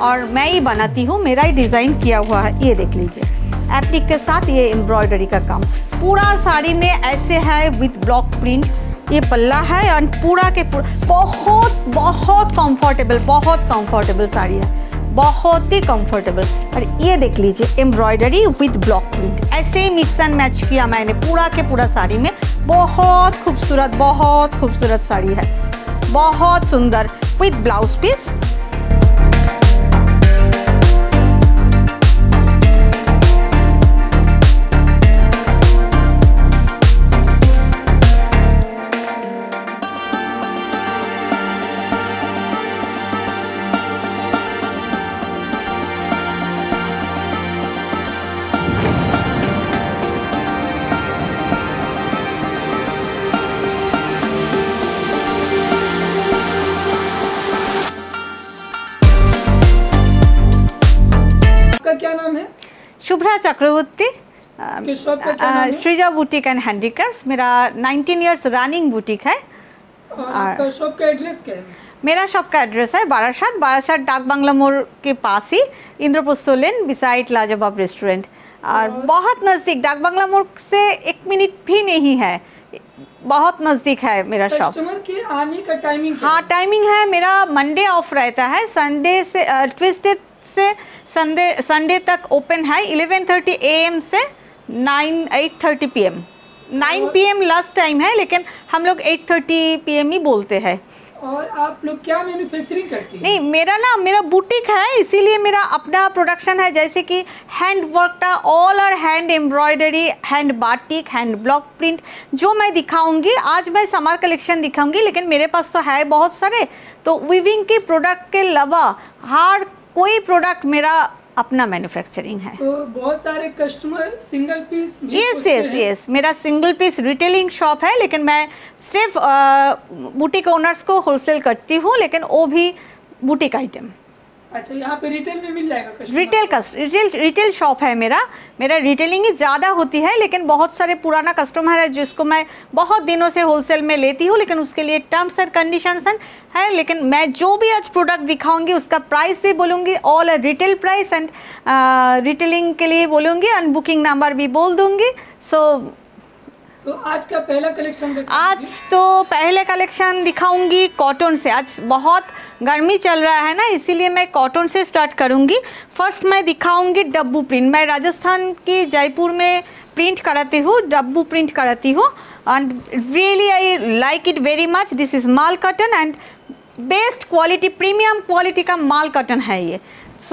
और मैं ही बनाती हूँ, मेरा ही डिज़ाइन किया हुआ है। ये देख लीजिए, एप्लिक के साथ ये एम्ब्रॉयडरी का काम पूरा साड़ी में ऐसे है विथ ब्लॉक प्रिंट। ये पल्ला है और पूरा के पूरा बहुत बहुत कंफर्टेबल साड़ी है, बहुत ही कंफर्टेबल। और ये देख लीजिए एम्ब्रॉयडरी विथ ब्लॉक प्रिंट, ऐसे ही मिक्स एंड मैच किया मैंने पूरा के पूरा साड़ी में। बहुत खूबसूरत साड़ी है, बहुत सुंदर विथ ब्लाउज पीस। क्या नाम है? Shubhra Chakraborty, Sreeja boutique and handicrafts. मेरा 19 इयर्स रनिंग बुटीक है। और शॉप का एड्रेस क्या है? मेरा शॉप का एड्रेस है बारासात डाक बांग्ला मोड़ के पास ही, Indraprastha lane beside Lajawab restaurant. और बहुत नज़दीक, डाक बांग्ला मोड़ से 1 मिनट भी नहीं है, बहुत नज़दीक है मेरा शॉप। कस्टमर के आने का टाइमिंग? हाँ, टाइमिंग है मेरा मंडे ऑफ रहता है, संडे से ट्यूसडे से संडे तक ओपन है 11:30 AM से 8:30 PM। 9 PM लास्ट टाइम है, लेकिन हम लोग 8:30 PM ही बोलते हैं। और आप लोग क्या मैन्युफैक्चरिंग करती हैं? नहीं, मेरा बुटीक है, इसीलिए मेरा अपना प्रोडक्शन है, जैसे कि हैंड वर्क का ऑल और hand embroidery, hand batik, hand block print जो मैं दिखाऊंगी। आज मैं समर कलेक्शन दिखाऊंगी, लेकिन मेरे पास तो है बहुत सारे। तो वीविंग के प्रोडक्ट के अलावा हर कोई प्रोडक्ट मेरा अपना मैन्युफैक्चरिंग है। तो बहुत सारे कस्टमर सिंगल पीस यस, मेरा सिंगल पीस रिटेलिंग शॉप है, लेकिन मैं सिर्फ बुटीक ओनर्स को होलसेल करती हूँ, लेकिन वो भी बुटीक आइटम। अच्छा, यहाँ पे रिटेल में मिल जाएगा रिटेल शॉप है मेरा रिटेलिंग ही ज़्यादा होती है, लेकिन बहुत सारे पुराना कस्टमर है जिसको मैं बहुत दिनों से होलसेल में लेती हूँ, लेकिन उसके लिए टर्म्स एंड कंडीशंस है। लेकिन मैं जो भी आज प्रोडक्ट दिखाऊंगी उसका प्राइस भी बोलूँगी, all retail price and retailing के लिए बोलूँगी, एंड बुकिंग नंबर भी बोल दूँगी। तो आज का पहला कलेक्शन आज तो पहले कलेक्शन दिखाऊंगी कॉटन से। आज बहुत गर्मी चल रहा है ना, इसीलिए मैं कॉटन से स्टार्ट करूंगी। फर्स्ट मैं दिखाऊंगी डब्बू प्रिंट। मैं राजस्थान की जयपुर में प्रिंट कराती हूँ, डब्बू प्रिंट कराती हूँ, and really I like it very much. This is mul cotton and best quality, premium quality का माल कॉटन है ये।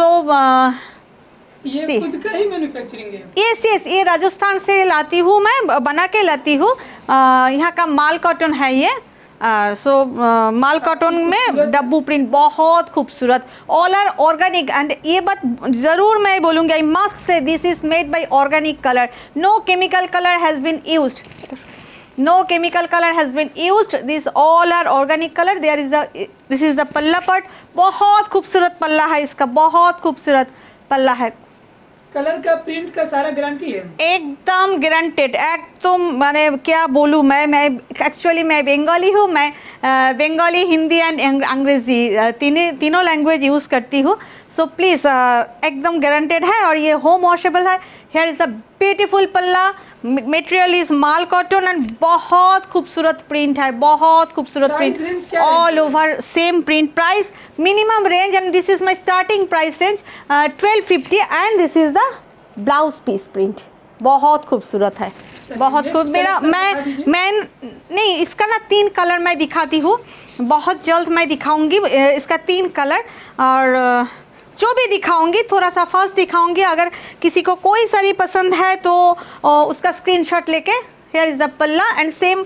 ये खुद का ही मैन्युफैक्चरिंग है? यस, ये राजस्थान से लाती हूँ, मैं बना के लाती हूँ। यहाँ का माल कॉटन है ये। माल कॉटन में डब्बू प्रिंट बहुत खूबसूरत, ऑल आर ऑर्गेनिक। एंड ये बात ज़रूर मैं बोलूँगी, I must say this is made by organic colour, no chemical colour has been used, no chemical color has been used, these all are organic color। this is the palla part, बहुत खूबसूरत पल्ला है इसका, बहुत खूबसूरत पल्ला है। कलर का, प्रिंट का सारा गारंटी है? एकदम गारंटेड, एकदम। मैंने क्या बोलूँ, मैं एक्चुअली मैं बंगाली हूँ, मैं बंगाली, हिंदी एंड अंग्रेजी तीनों लैंग्वेज यूज़ करती हूँ। सो प्लीज़ एकदम गारंटेड है, और ये होम वॉशेबल है। Here is a beautiful palla, material is mul cotton and बहुत खूबसूरत प्रिंट है, बहुत खूबसूरत print all over same print. Price minimum range, and this is my starting price range 1250, and this is the blouse piece print, बहुत खूबसूरत है, बहुत खूब। मैं नहीं, इसका ना 3 कलर मैं दिखाती हूँ, बहुत जल्द मैं दिखाऊंगी इसका 3 कलर। और जो भी दिखाऊंगी थोड़ा सा फर्स्ट दिखाऊंगी, अगर किसी को कोई साड़ी पसंद है तो उसका स्क्रीनशॉट लेके, here is the palla and same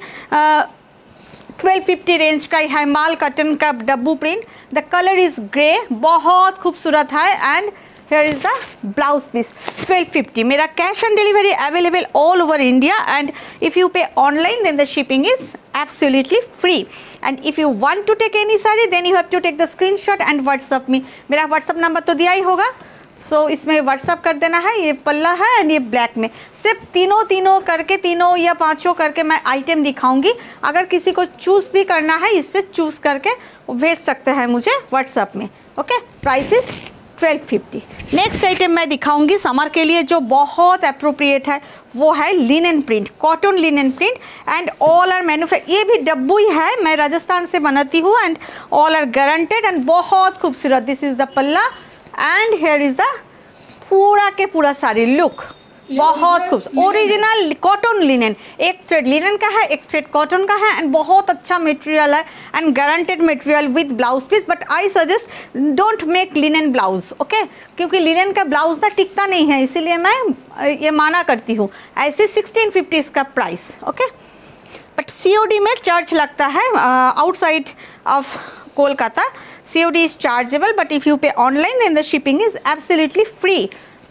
1250 range का है, माल कॉटन का dabu print. The colour is grey, बहुत खूबसूरत है, and here is the blouse piece 1250। मेरा cash on delivery available all over India, and if you pay online then the shipping is absolutely free, and if you want to take any saree then you have to take the screenshot and WhatsApp me। मेरा WhatsApp number तो दिया ही होगा, सो इसमें WhatsApp कर देना है। ये पल्ला है एंड ये ब्लैक में, सिर्फ तीनों करके, 3 या 5 करके मैं आइटम दिखाऊंगी। अगर किसी को चूज़ भी करना है, इससे चूज़ करके भेज सकते हैं मुझे WhatsApp में। Okay, price is 1250। Next item मैं दिखाऊंगी समर के लिए जो बहुत अप्रोप्रिएट है, वो है linen print, cotton linen print and all are manufacture. ये भी डब्बू ही है, मैं राजस्थान से बनाती हूँ and all are guaranteed and बहुत खूबसूरत। This is the palla and here is the पूरा के पूरा साड़ी लुक, बहुत खूबसूरत ओरिजिनल कॉटन लिनन। एक थ्रेड लिनन का है, एक थ्रेड कॉटन का है एंड बहुत अच्छा मटेरियल है and guaranteed material with blouse piece. But I suggest don't make linen blouse, okay, क्योंकि लिनन का ब्लाउज ना टिकता नहीं है, इसीलिए मैं ये माना करती हूँ। ऐसे 1650 इसका प्राइस, ओके। बट COD में चार्ज लगता है outside of Kolkata. COD is chargeable but if you pay online then the shipping is absolutely free.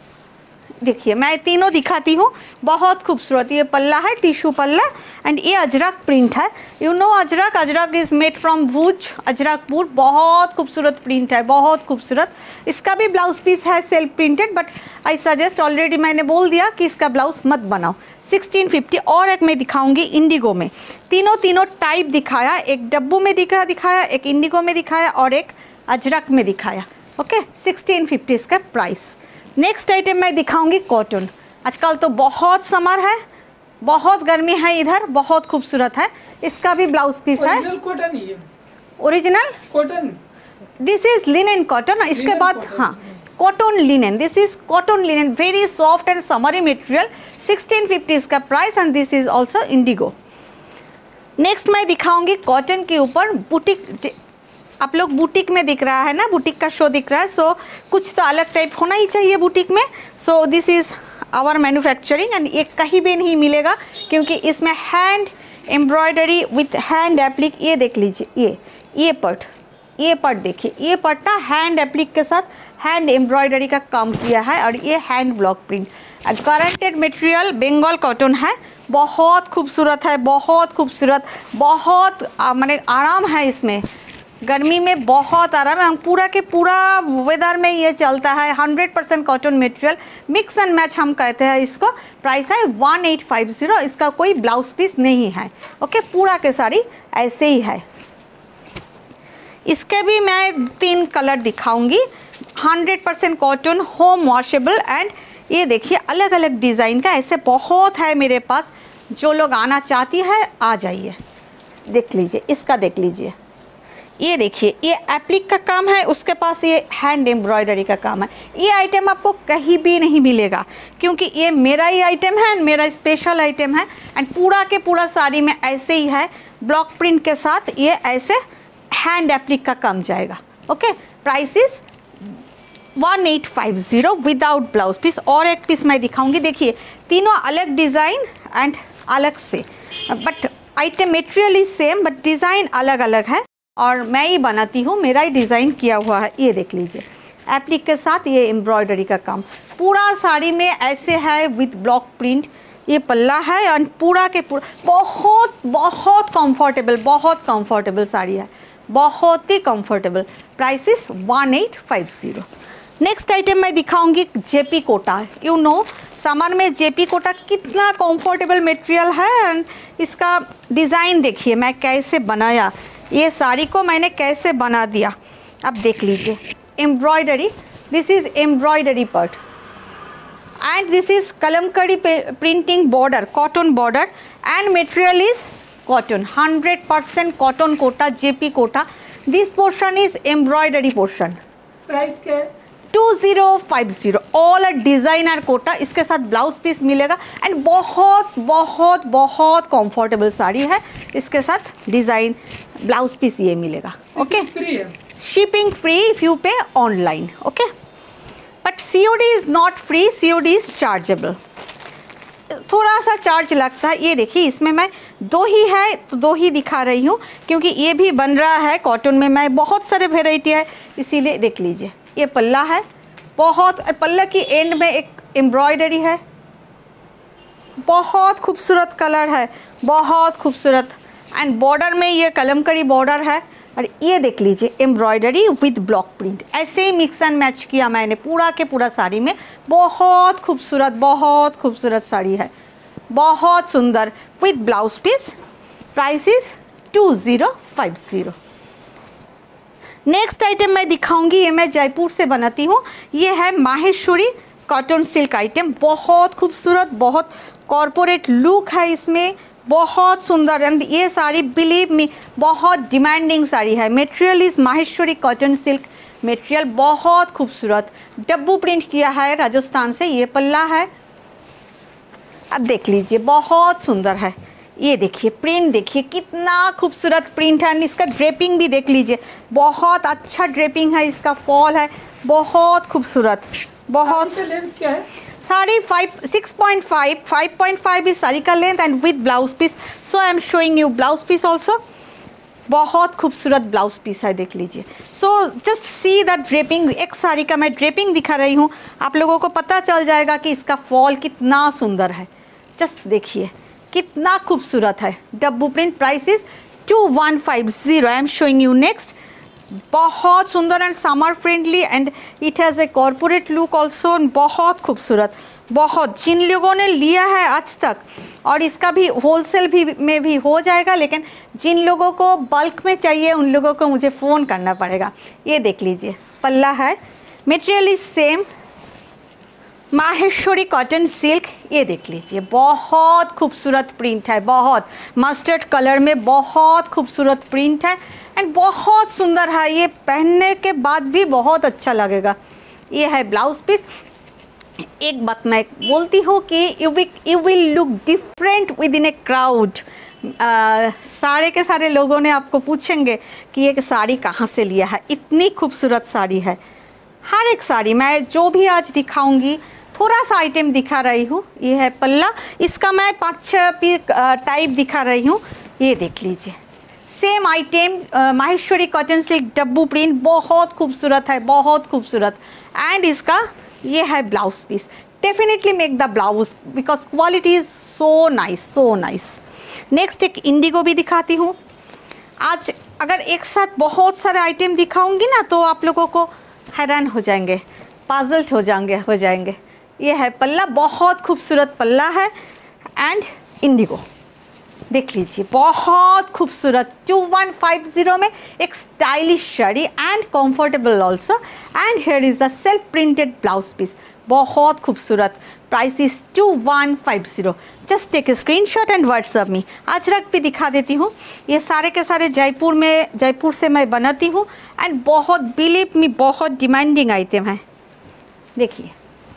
देखिए मैं तीनों दिखाती हूँ, बहुत खूबसूरत। ये पल्ला है, टिश्यू पल्ला एंड ये अजरक प्रिंट है। You know ajrak, ajrak is made from Bhuj, Ajrakhpur. बहुत खूबसूरत प्रिंट है, बहुत खूबसूरत। इसका भी ब्लाउज पीस है self printed, but I suggest, already मैंने बोल दिया कि इसका ब्लाउज मत बनाओ। 1650। और एक मैं दिखाऊंगी इंडिगो में, तीनों टाइप दिखाया, एक डब्बू में दिखाया, एक इंडिगो में दिखाया और एक अजरक में दिखाया, ओके। 1650 इसका प्राइस। नेक्स्ट आइटम मैं दिखाऊंगी कॉटन। आजकल तो बहुत समर है, बहुत गर्मी है इधर, बहुत खूबसूरत है। इसका भी ब्लाउज पीस है, कॉटन ही है, original cotton. This is linen cotton. इसके बाद हाँ cotton linen, this is cotton linen, very soft and summery material. 1650 इसका price and this is also indigo. Next मैं दिखाऊंगी कॉटन के ऊपर बुटीक। आप लोग बुटीक में दिख रहा है ना, बुटीक का शो दिख रहा है, सो कुछ तो अलग टाइप होना ही चाहिए बुटीक में। So this is our manufacturing and ये कहीं भी नहीं मिलेगा क्योंकि इसमें hand embroidery with hand applique. ये देख लीजिए, ये पट देखिए, ये पट ना हैंड एप्लिक के साथ हैंड एम्ब्रॉयडरी का काम किया है और ये hand block print. Guaranteed material Bengal cotton है, बहुत खूबसूरत है, बहुत खूबसूरत, बहुत माने आराम है इसमें, गर्मी में बहुत आराम है। पूरा के पूरा वेदर में ये चलता है। 100% cotton material, mix and match हम कहते हैं इसको। प्राइस है 1850। इसका कोई ब्लाउज पीस नहीं है, ओके। पूरा के साड़ी ऐसे ही है। इसके भी मैं 3 कलर दिखाऊंगी। 100% कॉटन, होम वॉशेबल एंड ये देखिए अलग अलग डिज़ाइन का ऐसे बहुत है मेरे पास। जो लोग आना चाहती है आ जाइए, देख लीजिए, इसका देख लीजिए। ये देखिए, ये एप्लिक का काम है, उसके पास ये हैंड एम्ब्रॉयडरी का काम है। ये आइटम आपको कहीं भी नहीं मिलेगा क्योंकि ये मेरा ही आइटम है, मेरा स्पेशल आइटम है एंड पूरा के पूरा साड़ी में ऐसे ही है, ब्लॉक प्रिंट के साथ ये ऐसे हैंड एप्लिक का काम जाएगा, okay. Price is 1850 without blouse piece. और एक पीस मैं दिखाऊंगी, देखिए तीनों अलग डिज़ाइन एंड अलग से, but item material is same but design अलग अलग है और मैं ही बनाती हूँ, मेरा ही डिज़ाइन किया हुआ है। ये देख लीजिए, एप्लिक के साथ ये एम्ब्रॉयडरी का काम पूरा साड़ी में ऐसे है विथ ब्लॉक प्रिंट। ये पल्ला है एंड पूरा के पूरा बहुत बहुत कंफर्टेबल, बहुत कंफर्टेबल साड़ी है, बहुत ही comfortable. Price is 1850। Next item मैं दिखाऊंगी JP Kota. You know summer में जेपी कोटा कितना कंफर्टेबल मटेरियल है एंड इसका डिज़ाइन देखिए मैं कैसे बनाया, ये साड़ी को मैंने कैसे बना दिया, अब देख लीजिए। Embroidery, this is embroidery part and this is kalamkari printing border, cotton border and material is cotton, 100% cotton कोटा, JP Kota. This portion is embroidery portion. प्राइस क्या है? 2050। ऑल डिज़ाइनर कोटा, इसके साथ ब्लाउज पीस मिलेगा एंड बहुत बहुत बहुत कंफर्टेबल साड़ी है। इसके साथ डिज़ाइन ब्लाउज पीस ये मिलेगा, ओके। फ्री है, shipping free if you pay online, okay. But COD is not free, COD is chargeable, थोड़ा सा चार्ज लगता है। ये देखिए इसमें मैं 2 ही है तो 2 ही दिखा रही हूँ क्योंकि ये भी बन रहा है कॉटन में, मैं बहुत सारे वेराइटी है इसीलिए देख लीजिए। ये पल्ला है, बहुत पल्ला की एंड में एक एम्ब्रॉयडरी है, बहुत खूबसूरत कलर है, बहुत खूबसूरत एंड बॉर्डर में ये कलमकड़ी बॉर्डर है और ये देख लीजिए एम्ब्रॉयडरी विद ब्लॉक प्रिंट। ऐसे ही मिक्स एंड मैच किया मैंने पूरा के पूरा साड़ी में। बहुत खूबसूरत साड़ी है, बहुत सुंदर with blouse piece. Price is 2050। Next item मैं दिखाऊंगी, ये मैं जयपुर से बनाती हूँ। ये है माहेश्वरी कॉटन सिल्क आइटम, बहुत खूबसूरत, बहुत कॉरपोरेट लुक है इसमें, बहुत सुंदर। एंड ये साड़ी बिलीव मी बहुत डिमांडिंग साड़ी है। Material is Maheshwari cotton silk material, बहुत खूबसूरत डब्बू प्रिंट किया है राजस्थान से। ये पल्ला है, अब देख लीजिए बहुत सुंदर है। ये देखिए प्रिंट, देखिए कितना खूबसूरत प्रिंट है। इसका ड्रेपिंग भी देख लीजिए, बहुत अच्छा ड्रेपिंग है, इसका फॉल है, बहुत खूबसूरत। बहुत लेंथ क्या है? साड़ी 5.5 इज साड़ी का length and with blouse piece. So I am showing you blouse piece also. बहुत खूबसूरत ब्लाउज पीस है, देख लीजिए। So just see the draping. एक साड़ी का मैं ड्रेपिंग दिखा रही हूँ, आप लोगों को पता चल जाएगा कि इसका फॉल कितना सुंदर है। जस्ट देखिए कितना खूबसूरत है। Dabu print, price is 2150। I am showing you next. बहुत सुंदर and summer friendly and it has a corporate look also. बहुत खूबसूरत, बहुत। जिन लोगों ने लिया है आज तक, और इसका भी होलसेल भी में भी हो जाएगा, लेकिन जिन लोगों को बल्क में चाहिए उन लोगों को मुझे फ़ोन करना पड़ेगा। ये देख लीजिए पल्ला है, material is same Maheshwari cotton silk. ये देख लीजिए बहुत खूबसूरत प्रिंट है, बहुत मस्टर्ड कलर में बहुत खूबसूरत प्रिंट है एंड बहुत सुंदर है। ये पहनने के बाद भी बहुत अच्छा लगेगा। ये है ब्लाउज पीस। एक बात मैं बोलती हूँ कि you will look different with in a crowd. सारे के सारे लोगों ने आपको पूछेंगे कि ये साड़ी कहाँ से लिया है। इतनी खूबसूरत साड़ी है। हर एक साड़ी मैं जो भी आज दिखाऊंगी थोड़ा सा आइटम दिखा रही हूँ। ये है पल्ला, इसका मैं 5-6 टाइप दिखा रही हूँ। ये देख लीजिए same item Maheshwari cotton silk dabu print, बहुत खूबसूरत है, बहुत खूबसूरत। एंड इसका ये है blouse piece. Definitely make the blouse because quality is so nice, so nice. Next एक इंडिगो भी दिखाती हूँ। आज अगर एक साथ बहुत सारे आइटम दिखाऊंगी ना तो आप लोगों को हैरान हो जाएंगे, पाजल्ड हो जाएंगे। ये है पल्ला, बहुत खूबसूरत पल्ला है एंड इंडिगो देख लीजिए बहुत खूबसूरत। 2150 में एक stylish sari and comfortable also. And here is a self printed blouse piece, बहुत खूबसूरत। Price is 2150। Just take a screenshot and WhatsApp me. Ajrak भी दिखा देती हूँ। ये सारे के सारे जयपुर से मैं बनाती हूँ एंड बहुत बिलीव मी बहुत डिमांडिंग आइटम है। देखिए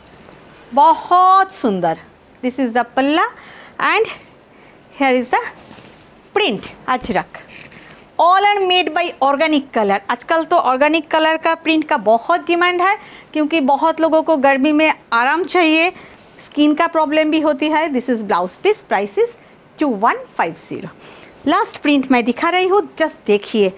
बहुत सुंदर। This is the palla and here is the print ajrak. All are made by organic colour. आजकल तो ऑर्गेनिक कलर का प्रिंट का बहुत डिमांड है क्योंकि बहुत लोगों को गर्मी में आराम चाहिए, स्किन का प्रॉब्लम भी होती है। This is blouse piece, price is 2150। Last print मैं दिखा रही हूँ, जस्ट देखिए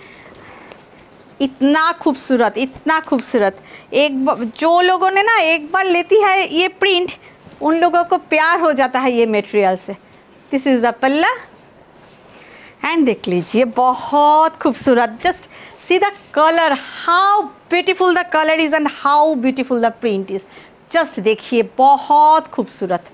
इतना खूबसूरत, इतना खूबसूरत। जो लोगों ने ना एक बार लेती है ये प्रिंट, उन लोगों को प्यार हो जाता है ये मटेरियल से। This is the palla and देख लीजिए बहुत खूबसूरत। Just see the colour, how beautiful the colour is and how beautiful the print is. जस्ट देखिए बहुत खूबसूरत।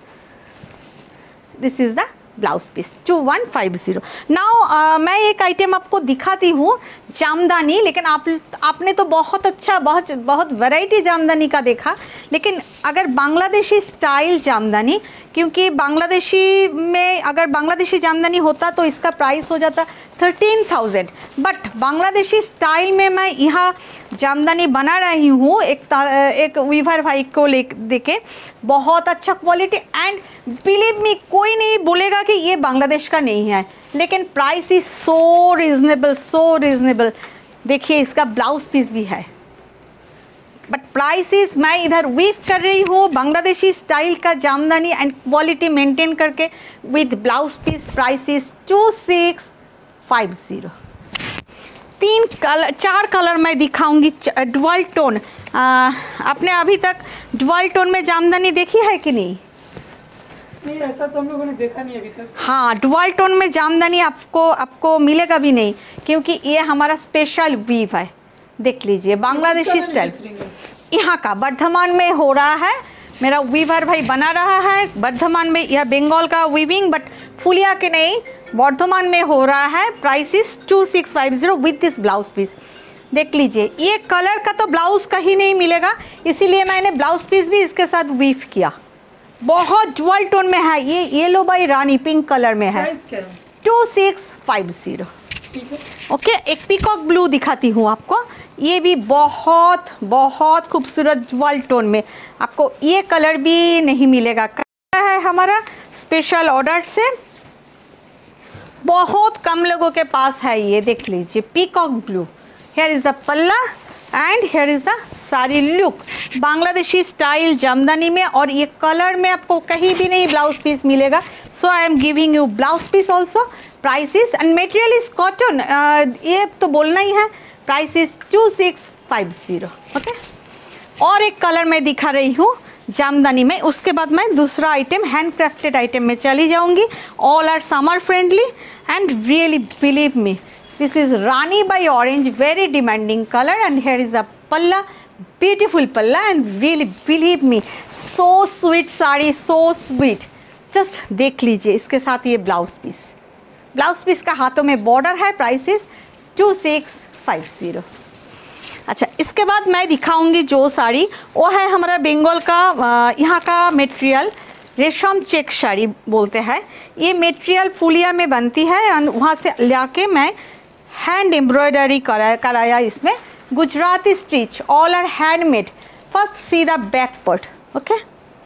This is the blouse piece 2150। Now मैं एक आइटम आपको दिखाती हूँ, जामदानी। लेकिन आपने तो बहुत अच्छा बहुत वैरायटी जामदानी का देखा, लेकिन अगर बांग्लादेशी स्टाइल जामदानी, क्योंकि बांग्लादेशी में अगर बांग्लादेशी जामदानी होता तो इसका प्राइस हो जाता 13,000, बट बांग्लादेशी स्टाइल में मैं यहाँ जामदानी बना रही हूँ एक वीवर भाई को देके। बहुत अच्छा क्वालिटी एंड बिलीव मी कोई नहीं बोलेगा कि ये बांग्लादेश का नहीं है, लेकिन प्राइस इज सो रिजनेबल। देखिए इसका ब्लाउज पीस भी है, बट प्राइस इज, मैं इधर वीव कर रही हूँ बांग्लादेशी स्टाइल का जामदानी एंड क्वालिटी मेंटेन करके with blouse piece. Price is 2650। 4 colour मैं दिखाऊंगी डुअल टोन। आपने अभी तक डुअल टोन में जामदानी देखी है कि नहीं? नहीं, ऐसा तो हम लोगों ने देखा नहीं अभी तक। हाँ, डुअल टोन में जामदानी आपको मिलेगा भी नहीं, क्योंकि ये हमारा स्पेशल वीव है। देख लीजिए बांग्लादेशी स्टाइल, यहाँ का वर्धमान में हो रहा है। मेरा वीवर भाई बना रहा है वर्धमान में, यह बंगाल का वीविंग, बट फुलिया के नहीं, वर्धमान में हो रहा है। Price is 2650 with this blouse piece. देख लीजिए, ये कलर का तो ब्लाउज कहीं नहीं मिलेगा, इसीलिए मैंने ब्लाउज पीस भी इसके साथ वीव किया। बहुत ज्वेल टोन में है ये, yellow by rani pink colour में है। 2650। ओके, एक पीकॉक ब्लू दिखाती हूँ आपको, ये भी बहुत बहुत खूबसूरत ज्वेल टोन में, आपको ये कलर भी नहीं मिलेगा। है हमारा स्पेशल ऑर्डर से, बहुत कम लोगों के पास है ये, देख लीजिए peacock blue. Here is the palla and here is the sari look, Bangladeshi style jamdani में, और ये कलर में आपको कहीं भी नहीं ब्लाउज पीस मिलेगा। So I am giving you blouse piece also. Prices and material is cotton, ये तो बोलना ही है। Price is 2650। ओके, और एक कलर मैं दिखा रही हूँ जामदानी में, उसके बाद मैं दूसरा आइटम हैंड क्राफ्टेड आइटम में चली जाऊंगी। All are summer friendly and really believe me, this is rani by orange, very demanding colour and here is a palla, beautiful palla and really believe me so sweet sari, so sweet. Just देख लीजिए, इसके साथ ये blouse piece, blouse piece का हाथों में border है। Price is 2650। अच्छा, इसके बाद मैं दिखाऊंगी जो साड़ी, वो है हमारा बंगाल का, यहाँ का मटेरियल रेशम चेक साड़ी बोलते हैं। ये मटेरियल फुलिया में बनती है और वहाँ से लाके मैं हैंड एम्ब्रॉयडरी कराया इसमें, Gujarati stitch, all are handmade. First see the back part, okay,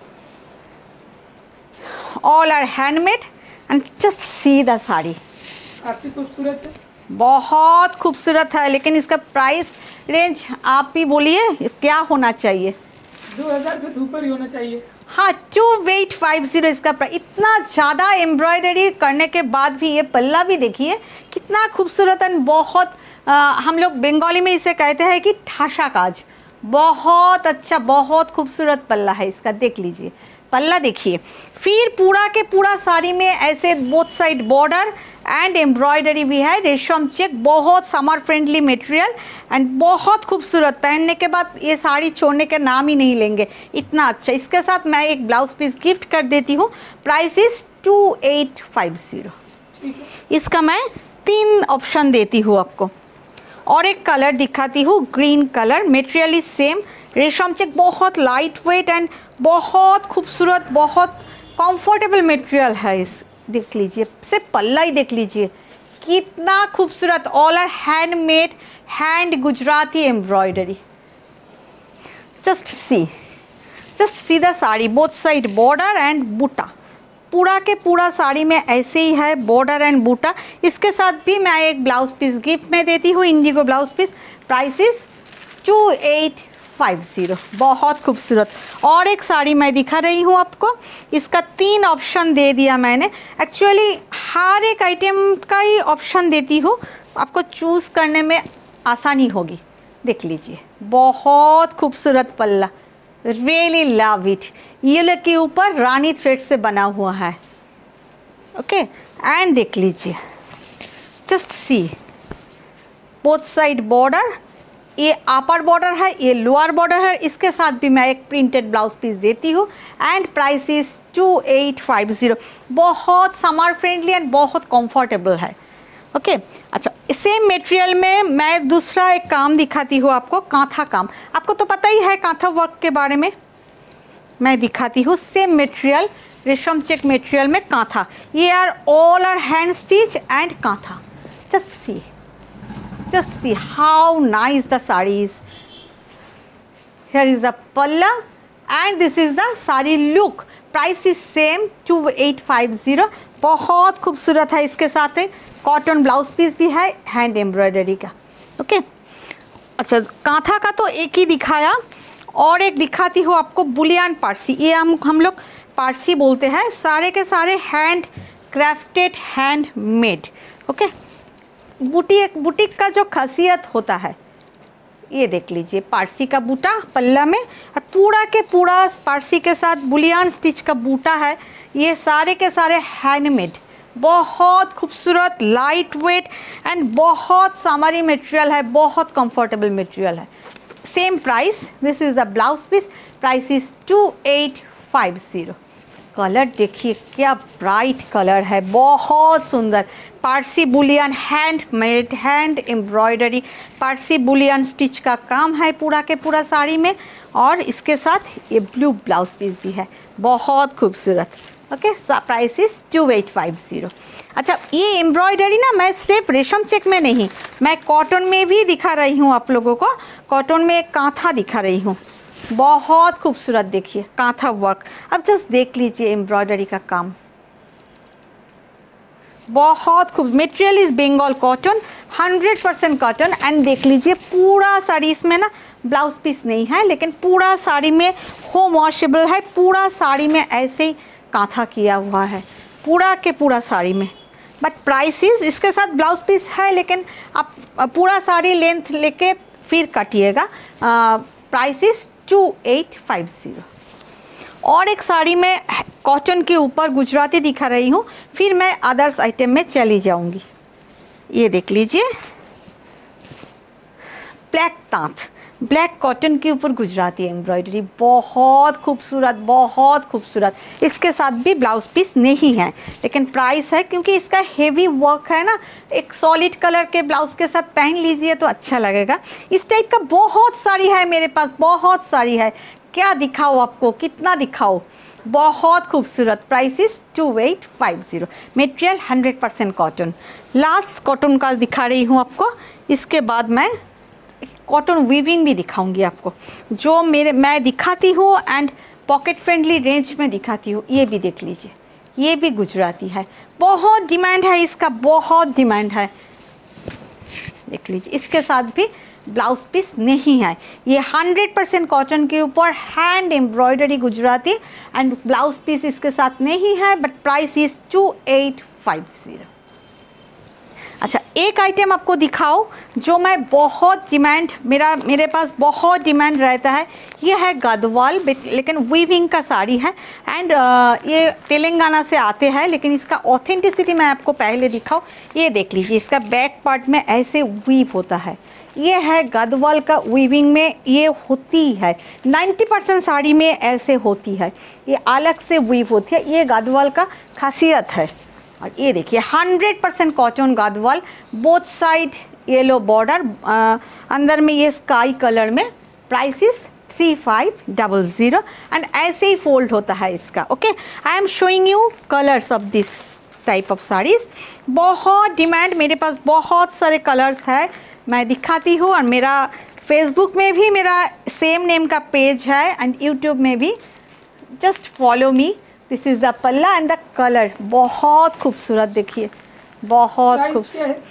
all are handmade and just see the sari. काफी खूबसूरत है, बहुत खूबसूरत है, लेकिन इसका प्राइस रेंज आप ही बोलिए क्या होना चाहिए? 2000 के ऊपर ही होना चाहिए। हाँ, 2850 इसका प्राइस। इतना ज़्यादा एम्ब्रॉयडरी करने के बाद भी ये पल्ला भी देखिए कितना खूबसूरत है। बहुत हम लोग बंगाली में इसे कहते हैं कि ठाशा काज, बहुत अच्छा, बहुत खूबसूरत पल्ला है इसका। देख लीजिए पल्ला देखिए, फिर पूरा के पूरा साड़ी में ऐसे both side border and embroidery भी है, रेशम चेक, बहुत समर फ्रेंडली मटेरियल एंड बहुत खूबसूरत। पहनने के बाद ये साड़ी छोड़ने के नाम ही नहीं लेंगे, इतना अच्छा। इसके साथ मैं एक ब्लाउज पीस गिफ्ट कर देती हूँ। Price is 2850। इसका मैं 3 ऑप्शन देती हूँ आपको, और एक कलर दिखाती हूँ, green colour. Material is same, रेशम चेक, बहुत लाइट वेट एंड बहुत खूबसूरत, बहुत कंफर्टेबल मटेरियल है इस। देख लीजिए, सिर्फ पल्ला ही देख लीजिए कितना खूबसूरत, all are handmade, hand Gujarati embroidery. Just see the sari, both side border and बूटा, पूरा के पूरा साड़ी में ऐसे ही है बॉर्डर एंड बूटा। इसके साथ भी मैं एक ब्लाउज पीस गिफ्ट में देती हूँ, indigo blouse piece. Price is 2850, बहुत खूबसूरत। और एक साड़ी मैं दिखा रही हूँ आपको, इसका 3 ऑप्शन दे दिया मैंने। एक्चुअली हर एक आइटम का ही ऑप्शन देती हूँ, आपको चूज़ करने में आसानी होगी। देख लीजिए, बहुत खूबसूरत पल्ला, रियली लव इट। येलो के ऊपर रानी थ्रेड से बना हुआ है, ओके। एंड देख लीजिए, just see both side border, ये अपर बॉर्डर है, ये लोअर बॉर्डर है। इसके साथ भी मैं एक प्रिंटेड ब्लाउज पीस देती हूँ एंड प्राइस इज 2850। बहुत समर फ्रेंडली एंड बहुत कंफर्टेबल है, ओके। अच्छा, सेम मटेरियल में मैं दूसरा एक काम दिखाती हूँ आपको, कांथा काम। आपको तो पता ही है कांथा वर्क के बारे में, मैं दिखाती हूँ सेम मटेरियल, रेशम चेक मटेरियल में कांथा। ये are all are hand stitch and kantha. just see how nice the sari is. Here is the palla and this is the sari look. Price is same 2850। बहुत खूबसूरत है। इसके साथ है कॉटन ब्लाउज पीस भी है, हैंड एम्ब्रॉयडरी का, okay. अच्छा, कांथा का तो एक ही दिखाया, और एक दिखाती हूँ आपको बुलियान पारसी। ये हम लोग पारसी बोलते हैं। सारे के सारे handcrafted, handmade, okay. Boutique का जो खासियत होता है, ये देख लीजिए, पारसी का बूटा पल्ला में, और पूरा के पूरा पारसी के साथ बुलियान स्टिच का बूटा है। ये सारे के सारे हैंडमेड, बहुत खूबसूरत, लाइट वेट एंड बहुत समरी मटेरियल है, बहुत कंफर्टेबल मटेरियल है। Same price, this is the blouse piece. Price is 2850, colour देखिए क्या ब्राइट कलर है, बहुत सुंदर। Parsi bullion handmade, hand embroidery, Parsi bullion stitch का काम है पूरा के पूरा साड़ी में, और इसके साथ ये ब्लू ब्लाउज पीस भी है, बहुत खूबसूरत। Okay, price is 2850। अच्छा, ये एम्ब्रॉयडरी ना मैं सिर्फ रेशम चेक में नहीं, मैं कॉटन में भी दिखा रही हूँ आप लोगों को। कॉटन में एक कांथा दिखा रही हूँ, बहुत खूबसूरत देखिए कांथा वर्क। अब जस्ट देख लीजिए एम्ब्रॉयडरी का काम, बहुत खूब। Material is Bengal cotton, 100% cotton. And देख लीजिए पूरा साड़ी इसमें ना ब्लाउज पीस नहीं है, लेकिन पूरा साड़ी में होम वॉशेबल है, पूरा साड़ी में ऐसे ही कांथा किया हुआ है पूरा के पूरा साड़ी में। बट प्राइसेस इसके साथ ब्लाउज पीस है, लेकिन आप पूरा साड़ी लेंथ लेके फिर काटिएगा। प्राइसेस 2850। और एक साड़ी में कॉटन के ऊपर गुजराती दिखा रही हूँ, फिर मैं अदर्स आइटम में चली जाऊँगी। ये देख लीजिए, ब्लैक तांत, ब्लैक कॉटन के ऊपर गुजराती एम्ब्रॉयडरी, बहुत खूबसूरत, बहुत खूबसूरत। इसके साथ भी ब्लाउज पीस नहीं है, लेकिन प्राइस है क्योंकि इसका हेवी वर्क है ना। एक सॉलिड कलर के ब्लाउज के साथ पहन लीजिए तो अच्छा लगेगा। इस टाइप का बहुत सारी है मेरे पास, बहुत सारी है। क्या दिखाओ आपको, कितना दिखाओ, बहुत खूबसूरत। Price is 2850। Material 100% cotton. Last cotton का दिखा रही हूँ आपको, इसके बाद मैं कॉटन वीविंग भी दिखाऊंगी आपको, जो मैं दिखाती हूँ एंड पॉकेट फ्रेंडली रेंज में दिखाती हूँ। ये भी देख लीजिए, ये भी गुजराती है, बहुत डिमांड है इसका, बहुत डिमांड है। देख लीजिए, इसके साथ भी ब्लाउज पीस नहीं है। ये 100% कॉटन के ऊपर hand embroidery Gujarati, and blouse piece इसके साथ नहीं है, बट प्राइस इज 2850। अच्छा, एक आइटम आपको दिखाओ जो मैं बहुत डिमांड, मेरे पास बहुत डिमांड रहता है। ये है गदवाल, लेकिन वीविंग का साड़ी है, एंड ये तेलंगाना से आते हैं, लेकिन इसका ऑथेंटिसिटी मैं आपको पहले दिखाऊं। ये देख लीजिए, इसका बैक पार्ट में ऐसे वीव होता है। ये है गदवाल का, वीविंग में ये होती है, 90% साड़ी में ऐसे होती है, ये अलग से वीव होती है। ये गदवाल का खासियत है। और ये देखिए 100% cotton Gadwal, both side yellow border, अंदर में ये स्काई कलर में। प्राइस इज 3500, एंड ऐसे ही फोल्ड होता है इसका। Okay, I am showing you colours of this type of saris. बहुत डिमांड, मेरे पास बहुत सारे कलर्स है, मैं दिखाती हूँ। और मेरा फेसबुक में भी मेरा सेम नेम का पेज है, एंड यूट्यूब में भी। Just follow me. This is the palla and the colour, बहुत खूबसूरत देखिए, बहुत खूबसूरत।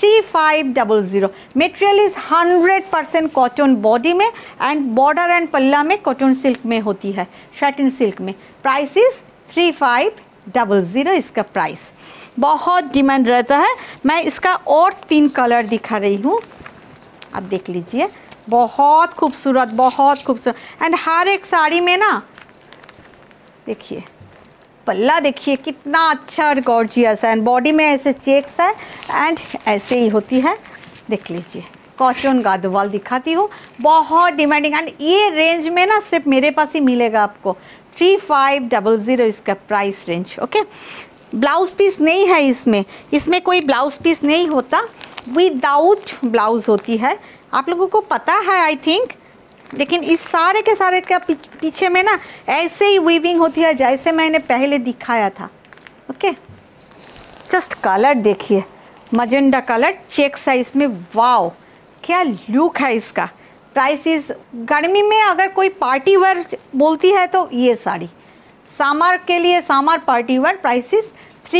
3500। मटेरियल इज़ 100% कॉटन बॉडी में, एंड बॉर्डर एंड पल्ला में कॉटन सिल्क में होती है, शर्टिन सिल्क में। प्राइस इज़ 3500 इसका प्राइस। बहुत डिमांड रहता है। मैं इसका और 3 कलर दिखा रही हूँ, आप देख लीजिए, बहुत खूबसूरत, बहुत खूबसूरत। एंड हर एक साड़ी में ना देखिए पल्ला, देखिए कितना अच्छा और गॉर्जियस है, एंड बॉडी में ऐसे चेक्स है, एंड ऐसे ही होती है। देख लीजिए, कॉटन गदवाल दिखाती हूँ, बहुत डिमांडिंग। एंड ये रेंज में ना सिर्फ मेरे पास ही मिलेगा आपको, 3500 इसका price range. Okay, blouse piece नहीं है इसमें कोई ब्लाउज पीस नहीं होता, विदाउट ब्लाउज होती है। आप लोगों को पता है आई थिंक, लेकिन इस सारे के सारे का पीछे में ना ऐसे ही वीविंग होती है जैसे मैंने पहले दिखाया था। ओके, जस्ट कलर देखिए, मजेंडा कलर, चेक्स है इसमें, वाओ क्या लुक है इसका। प्राइस इज, गर्मी में अगर कोई पार्टी वेयर बोलती है तो ये साड़ी, समर के लिए summer party wear. Price is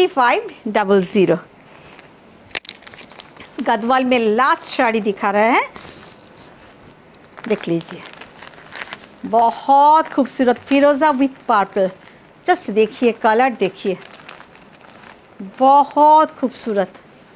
3500। Gadwal में लास्ट साड़ी दिखा रहे हैं, देख लीजिए, बहुत खूबसूरत, फिरोज़ा विथ पर्पल। जस्ट देखिए कलर, देखिए बहुत खूबसूरत।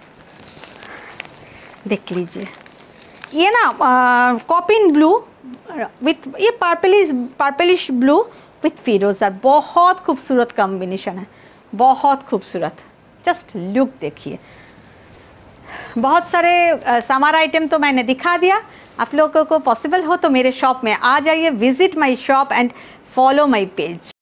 देख लीजिए, ये ना कॉपिन ब्लू विथ, ये पर्पलिश ब्लू विथ फिरोज़ा, बहुत खूबसूरत कॉम्बिनेशन है, बहुत खूबसूरत। जस्ट लुक देखिए। बहुत सारे समर आइटम तो मैंने दिखा दिया। आप लोगों को पॉसिबल हो तो मेरे शॉप में आ जाइए, visit my shop and follow my page.